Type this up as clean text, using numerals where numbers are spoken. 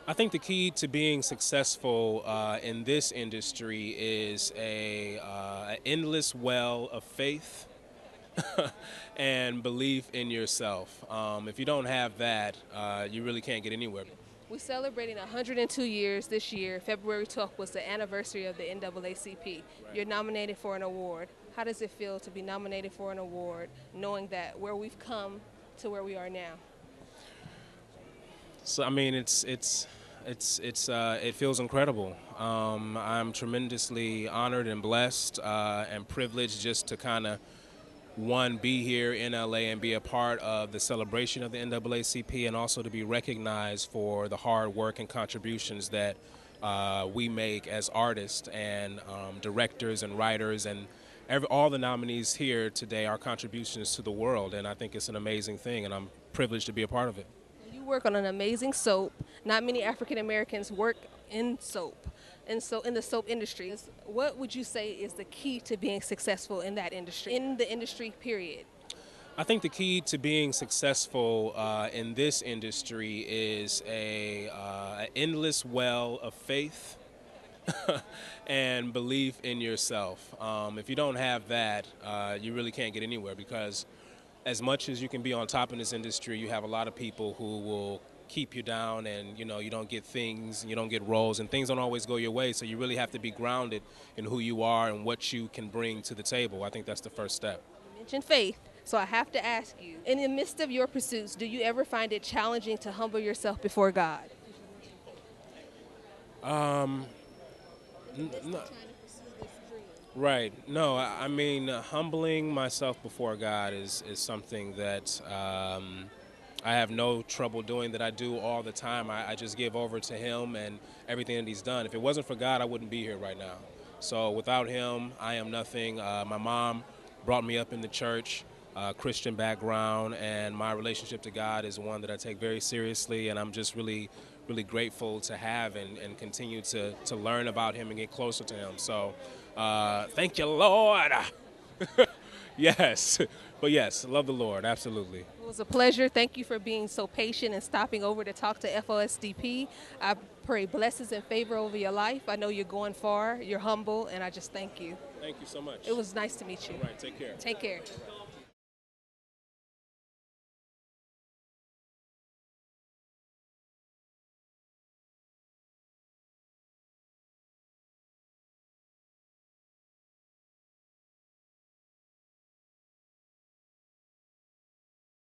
I think the key to being successful in this industry is an endless well of faith and belief in yourself. If you don't have that, you really can't get anywhere. We're celebrating 102 years this year. February 12th was the anniversary of the NAACP. You're nominated for an award. How does it feel to be nominated for an award, knowing that where we've come to where we are now? So I mean, it feels incredible. I'm tremendously honored and blessed and privileged just to kind of be here in LA and be a part of the celebration of the NAACP, and also to be recognized for the hard work and contributions that we make as artists and directors and writers, and all the nominees here today are contributions to the world, and I think it's an amazing thing, and I'm privileged to be a part of it. You work on an amazing soap. Not many African Americans work in soap, and so in the soap industry. What would you say is the key to being successful in that industry, in the industry period? I think the key to being successful in this industry is an endless well of faith and belief in yourself. If you don't have that, you really can't get anywhere, because as much as you can be on top in this industry, you have a lot of people who will keep you down, and you don't get things, you don't get roles, and things don't always go your way. So you really have to be grounded in who you are and what you can bring to the table. I think that's the first step. You mentioned faith, so I have to ask you, in the midst of your pursuits, do you ever find it challenging to humble yourself before God? No, right. No, I mean, humbling myself before God is something that I have no trouble doing, that I do all the time. I just give over to Him and everything that He's done. If it wasn't for God, I wouldn't be here right now. So without Him, I am nothing. My mom brought me up in the church, Christian background, and my relationship to God is one that I take very seriously, and I'm just really grateful to have and continue to learn about Him and get closer to Him. So thank you, Lord. Yes, but yes, love the Lord, absolutely. It was a pleasure. Thank you for being so patient and stopping over to talk to FOSDP. I pray blessings and favor over your life. I know you're going far, you're humble, and I just thank you. Thank you so much. It was nice to meet you. All right, take care. Take care.